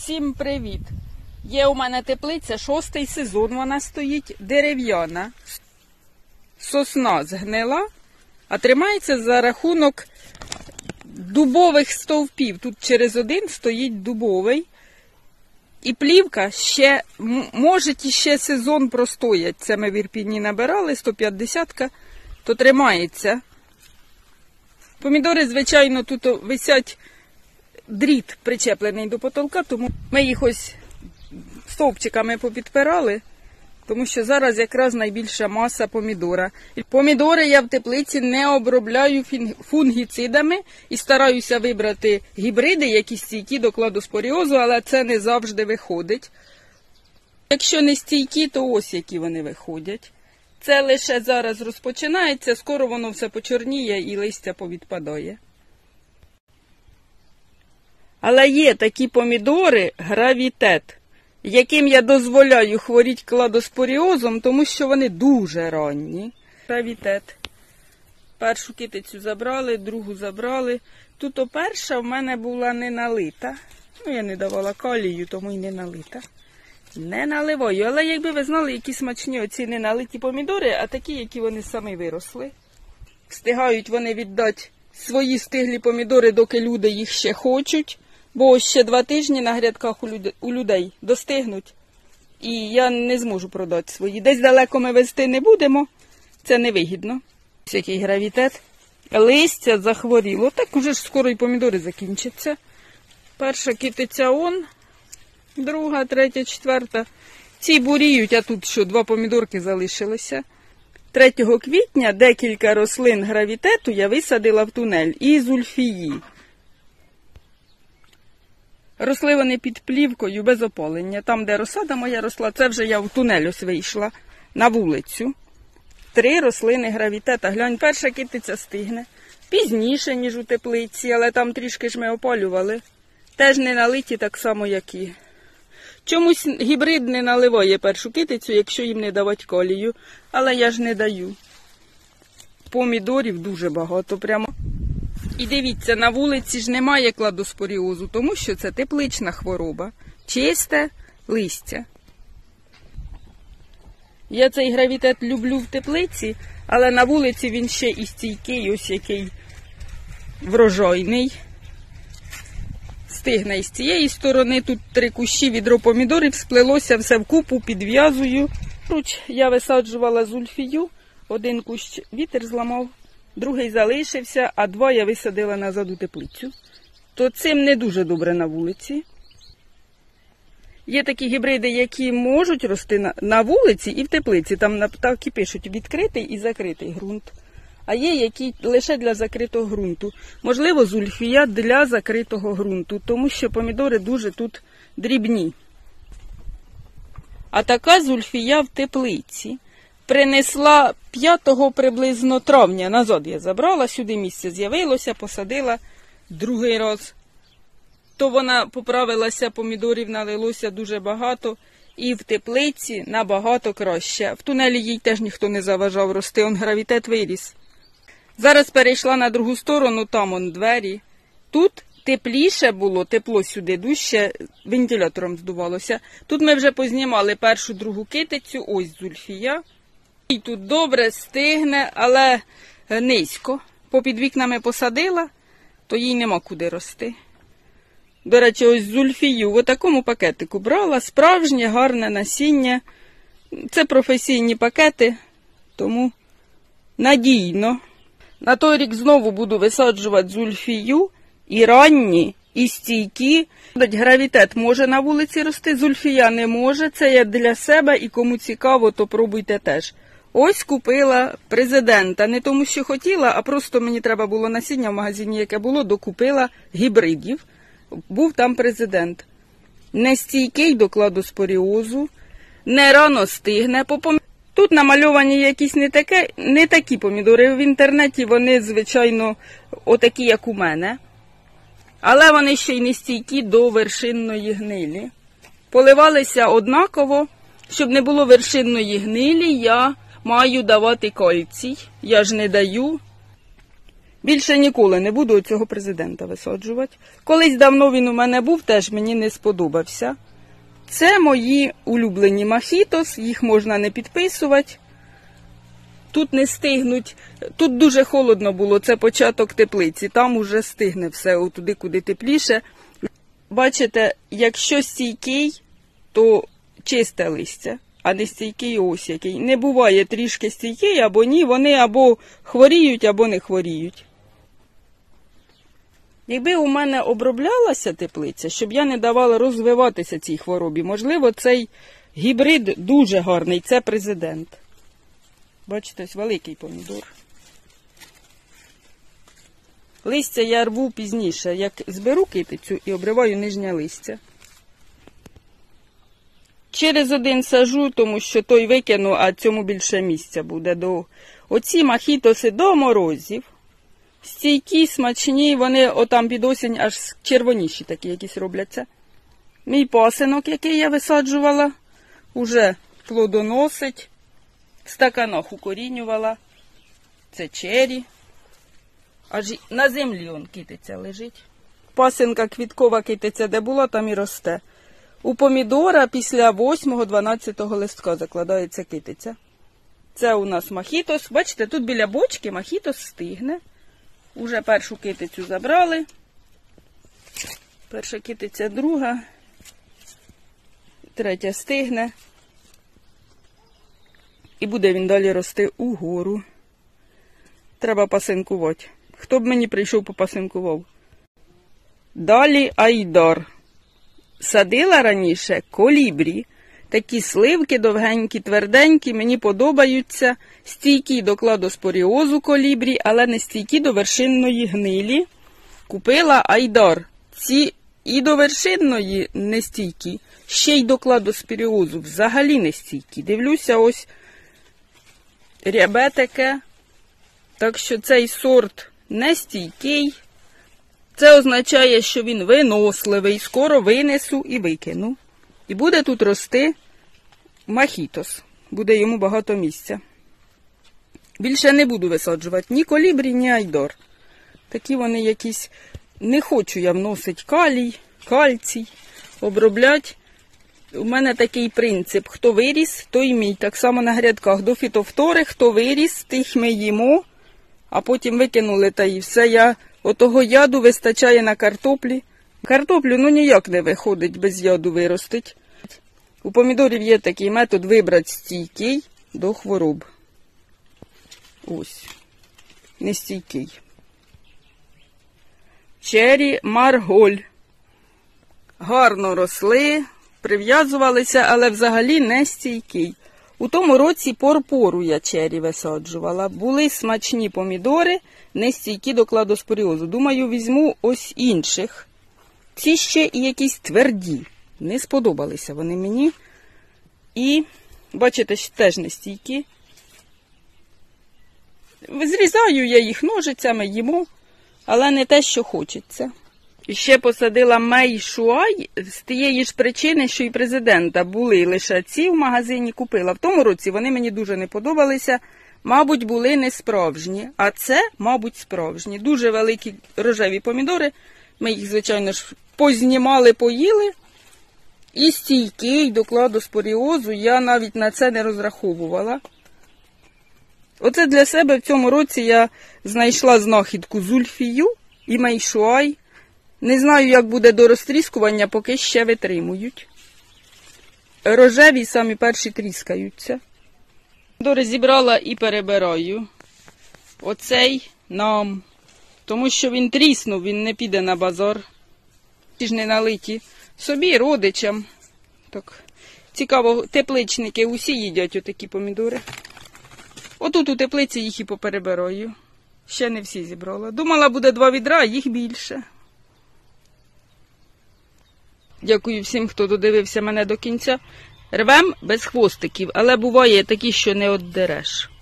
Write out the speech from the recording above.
Всім привіт! Є у мене теплиця, 6-й сезон, вона стоїть дерев'яна. Сосна згнила, а тримається за рахунок дубових стовпів. Тут через один стоїть дубовий. І плівка ще, може ще сезон простоять. Це ми в Ірпіні набирали, 150-ка, то тримається. Помідори, звичайно, тут висять дріт причеплений до потолка, тому ми їх ось стовпчиками попідпирали, тому що зараз якраз найбільша маса помідора. Помідори я в теплиці не обробляю фунгіцидами і стараюся вибрати гібриди, які стійкі до кладоспоріозу, але це не завжди виходить. Якщо не стійкі, то ось які вони виходять. Це лише зараз розпочинається, скоро воно все почорніє і листя повідпадає. Але є такі помідори гравітет, яким я дозволяю хворіти кладоспоріозом, тому що вони дуже ранні. Гравітет. Першу китицю забрали, другу забрали. Тут перша в мене була не налита. Я не давала калію, тому й не налита. Не наливаю, але якби ви знали, які смачні оці неналиті помідори, а такі, які вони самі виросли. Встигають вони віддати свої стиглі помідори, доки люди їх ще хочуть, бо ще 2 тижні на грядках у людей достигнуть, і я не зможу продати свої. Десь далеко ми везти не будемо, це невигідно. Ось який гравітет. Листя захворіло, так уже ж скоро і помідори закінчаться. Перша китиця он. Друга, третя, четверта. Ці буріють, а тут що, 2 помідорки залишилися. 3 квітня декілька рослин гравітету я висадила в тунель і зульфії. Росли вони під плівкою без опалення. Там, де розсада моя росла, це вже я в тунель ось вийшла на вулицю. 3 рослини гравітета. Глянь, перша китиця стигне. Пізніше, ніж у теплиці, але там трішки ж ми опалювали. Теж не налиті так само, як і. Чомусь гібрид не наливає першу китицю, якщо їм не давати калію. Але я ж не даю. Помідорів дуже багато прямо. І дивіться, на вулиці ж немає кладоспоріозу, тому що це теплична хвороба. Чисте листя. Я цей гравітет люблю в теплиці, але на вулиці він ще і стійкий, ось який врожайний. Стигне із цієї сторони, тут 3 кущі, відро помідорів, сплелося все вкупу, підв'язую. Я висаджувала зульфію, 1 кущ вітер зламав, другий залишився, а 2 я висадила назад у теплицю. То цим не дуже добре на вулиці. Є такі гібриди, які можуть рости на вулиці і в теплиці. Там так і пишуть відкритий і закритий ґрунт. А є, які лише для закритого ґрунту. Можливо, зульфія для закритого ґрунту, тому що помідори дуже тут дрібні. А така зульфія в теплиці. Принесла 5 приблизно травня, назад я забрала, сюди місце з'явилося, посадила другий раз. То вона поправилася, помідорів налилося дуже багато, і в теплиці набагато краще. В тунелі їй теж ніхто не заважав рости, он гравітет виріс. Зараз перейшла на другу сторону, там он двері. Тут тепліше було, тепло сюди дужче, вентилятором здувалося. Тут ми вже познімали першу, другу китицю, ось зульфія. І тут добре стигне, але низько. Попід вікнами посадила, то їй нема куди рости. До речі, ось зульфію в такому пакетику брала, справжнє гарне насіння. Це професійні пакети, тому надійно. На той рік знову буду висаджувати зульфію, і ранні, і стійкі. Гравітет може на вулиці рости, зульфія не може. Це я для себе, і кому цікаво, то пробуйте теж. Ось купила президента. Не тому, що хотіла, а просто мені треба було насіння в магазині, яке було, докупила гібридів. Був там президент. Не стійкий до кладоспоріозу, не рано стигне. Тут намальовані якісь не такі помідори. В інтернеті вони, звичайно, отакі, як у мене. Але вони ще й не стійкі до вершинної гнилі. Поливалися однаково. Щоб не було вершинної гнилі, я маю давати кальцій. Я ж не даю. Більше ніколи не буду цього президента висаджувати. Колись давно він у мене був, теж мені не сподобався. Це мої улюблені мохітос, їх можна не підписувати. Тут не стигнуть, тут дуже холодно було, це початок теплиці, там уже стигне все, отуди, куди тепліше. Бачите, якщо стійкий, то чисте листя, а не стійкий ось який. Не буває трішки стійкий або ні, вони або хворіють, або не хворіють. Якби у мене оброблялася теплиця, щоб я не давала розвиватися цій хворобі, можливо, цей гібрид дуже гарний, це президент. Бачите, ось великий помідор. Листя я рву пізніше, як зберу китицю і обриваю нижнє листя. Через один сажу, тому що той викину, а цьому більше місця буде. Оці мохітоси до морозів. Стійкі, смачні, вони отам під осінь аж червоніші такі якісь робляться. Мій пасинок, який я висаджувала, уже плодоносить. В стаканах укорінювала. Це чері. Аж на землі он китиця лежить. Пасинка квіткова китиця, де була, там і росте. У помідора після 8-12 листка закладається китиця. Це у нас мохітос. Бачите, тут біля бочки мохітос стигне. Уже першу китицю забрали. Перша китиця, друга. Третя стигне. І буде він далі рости угору. Треба пасинкувати. Хто б мені прийшов попасинкував? Далі айдар. Садила раніше колібрі. Такі сливки довгенькі, тверденькі, мені подобаються. Стійкі до кладоспоріозу колібрі, але не стійкі до вершинної гнилі. Купила айдар. Ці і до вершинної не стійкі, ще й до кладоспоріозу взагалі не стійкі. Дивлюся, ось рябе таке. Так що цей сорт не стійкий. Це означає, що він виносливий. Скоро винесу і викину. І буде тут рости мохітос. Буде йому багато місця. Більше не буду висаджувати ні колібрі, ні айдар. Такі вони якісь... Не хочу я вносити калій, кальцій, оброблять. У мене такий принцип. Хто виріс, той мій. Так само на грядках. До фітофтори, хто виріс, тих ми їмо. А потім викинули та і все. Отого яду вистачає на картоплі. Картоплю ніяк не виходить без яду виростить. У помідорів є такий метод вибрати стійкий до хвороб. Ось. Нестійкий. Чері марголь. Гарно росли, прив'язувалися, але взагалі не стійкий. У тому році порпору я чері висаджувала. Були смачні помідори, не стійкі до кладоспоріозу. Думаю, візьму ось інших. Ці ще і якісь тверді. Не сподобалися вони мені. І, бачите, теж не стійкі. Зрізаю я їх ножицями, їмо, але не те, що хочеться. І ще посадила мейшуай з тієї ж причини, що і президента. Були лише ці в магазині, купила. В тому році вони мені дуже не подобалися. Мабуть, були не справжні. А це, мабуть, справжні. Дуже великі рожеві помідори. Ми їх, звичайно ж, познімали, поїли. І стійкий до кладоспоріозу. Я навіть на це не розраховувала. Оце для себе в цьому році я знайшла знахідку зульфію і мейшуай. Не знаю, як буде до розтріскування, поки ще витримують. Рожеві самі перші тріскаються. Помідори зібрала і перебираю. Оцей нам. Тому що він тріснув, він не піде на базар. Ті ж не налиті. Собі, родичам. Так. Цікаво, тепличники усі їдять отакі помідори. Отут у теплиці їх і поперебираю. Ще не всі зібрала. Думала, буде 2 відра, а їх більше. Дякую всім, хто додивився мене до кінця. Рвем без хвостиків, але буває такі, що не оддереш.